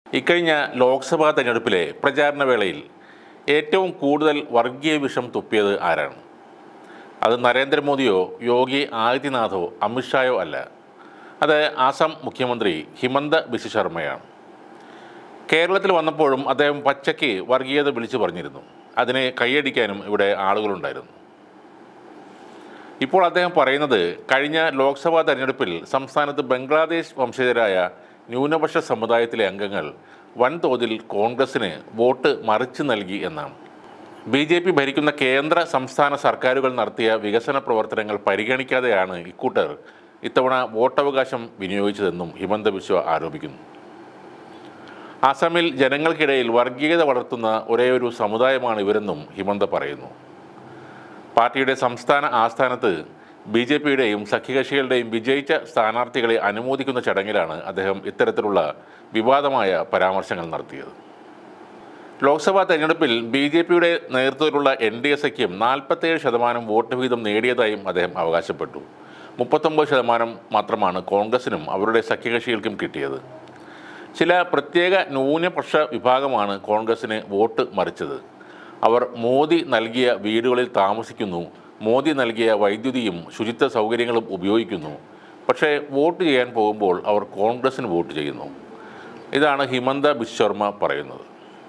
ഇക്കഴിഞ്ഞ ലോക്സഭാ തെരഞ്ഞെടുപ്പിലെ പ്രചാരണ വേളയിൽ ഏറ്റവും കൂടുതൽ വർഗീയ വിഷം തുപ്പിയത് ആരാണ്? അത് നരേന്ദ്രമോദിയോ യോഗി ആദിത്യനാഥോ അമിത്ഷായോ അല്ല. അത് ആസാം മുഖ്യമന്ത്രി ഹിമന്ത ബിശ്വ ശർമ്മയാണ്. കേരളത്തിൽ വന്നപ്പോഴും അദ്ദേഹം പച്ചയ്ക്ക് വർഗീയത വിളിച്ചു പറഞ്ഞിരുന്നു. അതിനെ കൈയടിക്കാനും ഇവിടെ ആളുകളുണ്ടായിരുന്നു. ഇപ്പോൾ അദ്ദേഹം പറയുന്നത് കഴിഞ്ഞ ലോക്സഭാ തെരഞ്ഞെടുപ്പിൽ സംസ്ഥാനത്ത് ബംഗ്ലാദേശ് വംശജരായ ന്യൂനപക്ഷ സമുദായത്തിലെ അംഗങ്ങൾ വൻതോതിൽ കോൺഗ്രസിന് വോട്ട് മറിച്ചു നൽകി എന്നാണ്. BJP ഭരിക്കുന്ന കേന്ദ്ര സംസ്ഥാന സർക്കാരുകൾ നടത്തിയ വികസന പ്രവർത്തനങ്ങൾ പരിഗണിക്കാതെയാണ് ഇക്കൂട്ടർ ഇത്തവണ വോട്ടവകാശം വിനിയോഗിച്ചതെന്നും ഹിമന്ത ബിശ്വ ആരോപിക്കുന്നു. ആസാമിൽ ജനങ്ങൾക്കിടയിൽ വർഗീയത വളർത്തുന്ന ഒരേയൊരു സമുദായമാണ് ഇവരെന്നും ഹിമന്ത പറയുന്നു. പാർട്ടിയുടെ സംസ്ഥാന ആസ്ഥാനത്ത് BJPയുടെയും സഖ്യകക്ഷികളുടെയും വിജയിച്ച സ്ഥാനാർത്ഥികളെ അനുമോദിക്കുന്ന ചടങ്ങിലാണ് അദ്ദേഹം ഇത്തരത്തിലുള്ള വിവാദമായ പരാമർശങ്ങൾ നടത്തിയത്. ലോക്സഭാ തെരഞ്ഞെടുപ്പിൽ BJPയുടെ നേതൃത്വത്തിലുള്ള NDA സഖ്യം 47% വോട്ട് വീതം നേടിയതായും അദ്ദേഹം അവകാശപ്പെട്ടു. 39% മാത്രമാണ് കോൺഗ്രസിനും അവരുടെ സഖ്യകക്ഷികൾക്കും കിട്ടിയത്. ചില പ്രത്യേക ന്യൂനപക്ഷ വിഭാഗമാണ് കോൺഗ്രസിന് വോട്ട് മറിച്ചത്. അവർ മോദി നൽകിയ വീടുകളിൽ താമസിക്കുന്നു, മോദി നൽകിയ വൈദ്യുതിയും ശുചിത്വ സൗകര്യങ്ങളും ഉപയോഗിക്കുന്നു. പക്ഷേ വോട്ട് ചെയ്യാൻ പോകുമ്പോൾ അവർ കോൺഗ്രസിന് വോട്ട് ചെയ്യുന്നു. ഇതാണ് ഹിമന്ത ബിശ്വ ശർമ്മ പറയുന്നത്.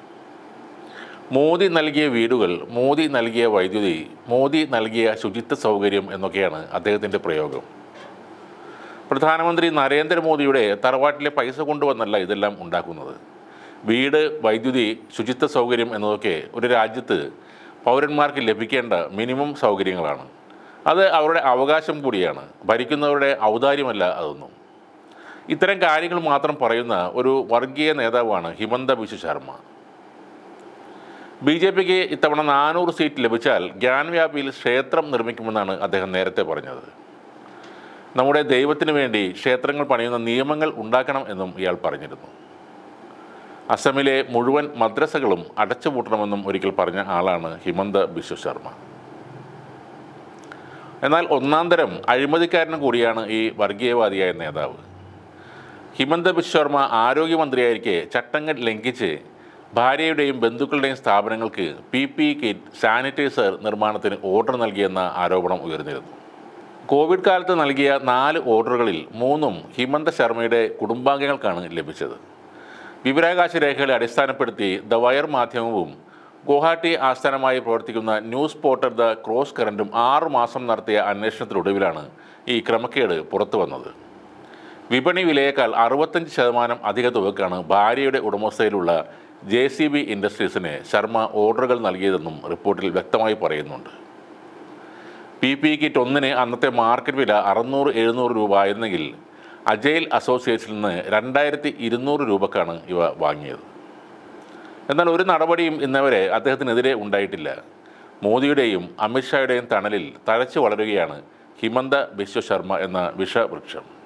മോദി നൽകിയ വീടുകൾ, മോദി നൽകിയ വൈദ്യുതി, മോദി നൽകിയ ശുചിത്വ സൗകര്യം എന്നൊക്കെയാണ് അദ്ദേഹത്തിൻ്റെ പ്രയോഗം. പ്രധാനമന്ത്രി നരേന്ദ്രമോദിയുടെ തറവാട്ടിലെ പൈസ കൊണ്ടുവന്നല്ല ഇതെല്ലാം ഉണ്ടാക്കുന്നത്. വീട്, വൈദ്യുതി, ശുചിത്വ സൗകര്യം എന്നതൊക്കെ ഒരു രാജ്യത്ത് പൗരന്മാർക്ക് ലഭിക്കേണ്ട മിനിമം സൗകര്യങ്ങളാണ്. അത് അവരുടെ അവകാശം കൂടിയാണ്, ഭരിക്കുന്നവരുടെ ഔദാര്യമല്ല അതൊന്നും. ഇത്തരം കാര്യങ്ങൾ മാത്രം പറയുന്ന ഒരു വർഗീയ നേതാവാണ് ഹിമന്ത ബിശ്വ ശർമ്മ. BJPക്ക് ഇത്തവണ 400 സീറ്റ് ലഭിച്ചാൽ ഗ്യാൻവ്യാപിയിൽ ക്ഷേത്രം നിർമ്മിക്കുമെന്നാണ് അദ്ദേഹം നേരത്തെ പറഞ്ഞത്. നമ്മുടെ ദൈവത്തിന് വേണ്ടി ക്ഷേത്രങ്ങൾ പണിയുന്ന നിയമങ്ങൾ ഉണ്ടാക്കണം എന്നും ഇയാൾ പറഞ്ഞിരുന്നു. അസമിലെ മുഴുവൻ മദ്രസകളും അടച്ചുപൂട്ടണമെന്നും ഒരിക്കൽ പറഞ്ഞ ആളാണ് ഹിമന്ത ബിശ്വ ശർമ്മ. എന്നാൽ ഒന്നാം തരം അഴിമതിക്കാരനും കൂടിയാണ് ഈ വർഗീയവാദിയായ നേതാവ്. ഹിമന്ത ബിശ്വ ശർമ്മ ആരോഗ്യമന്ത്രിയായിരിക്കെ ചട്ടങ്ങൾ ലംഘിച്ച് ഭാര്യയുടെയും ബന്ധുക്കളുടെയും സ്ഥാപനങ്ങൾക്ക് PPE കിറ്റ്, സാനിറ്റൈസർ നിർമ്മാണത്തിന് ഓർഡർ നൽകിയെന്ന ആരോപണം ഉയർന്നിരുന്നു. കോവിഡ് കാലത്ത് നൽകിയ 4 ഓർഡറുകളിൽ 3ഉം ഹിമന്ത ശർമ്മയുടെ കുടുംബാംഗങ്ങൾക്കാണ് ലഭിച്ചത്. വിവരാവകാശ രേഖകളെ അടിസ്ഥാനപ്പെടുത്തി ദ വയർ മാധ്യമവും ഗുവാഹട്ടി ആസ്ഥാനമായി പ്രവർത്തിക്കുന്ന ന്യൂസ് പോർട്ടൽ ദ ക്രോസ് കറൻറ്റും 6 മാസം നടത്തിയ അന്വേഷണത്തിനൊടുവിലാണ് ഈ ക്രമക്കേട് പുറത്തു വന്നത്. വിപണി വിലയേക്കാൾ 65% അധിക തുകക്കാണ് ഭാര്യയുടെ ഉടമസ്ഥയിലുള്ള JCB ഇൻഡസ്ട്രീസിന് ശർമ്മ ഓർഡറുകൾ നൽകിയതെന്നും റിപ്പോർട്ടിൽ വ്യക്തമായി പറയുന്നുണ്ട്. PPE കിറ്റ് ഒന്നിന് അന്നത്തെ മാർക്കറ്റ് വില 600-700 രൂപ ആയിരുന്നെങ്കിൽ അജൈൽ അസോസിയേറ്റ്സിൽ നിന്ന് 2200 രൂപക്കാണ് ഇവ വാങ്ങിയത്. എന്നാൽ ഒരു നടപടിയും ഇന്നവരെ അദ്ദേഹത്തിനെതിരെ ഉണ്ടായിട്ടില്ല. മോദിയുടെയും അമിത്ഷായുടെയും തണലിൽ തഴച്ചു വളരുകയാണ് ഹിമന്ത ബിശ്വ ശർമ്മ എന്ന വിഷവൃക്ഷം.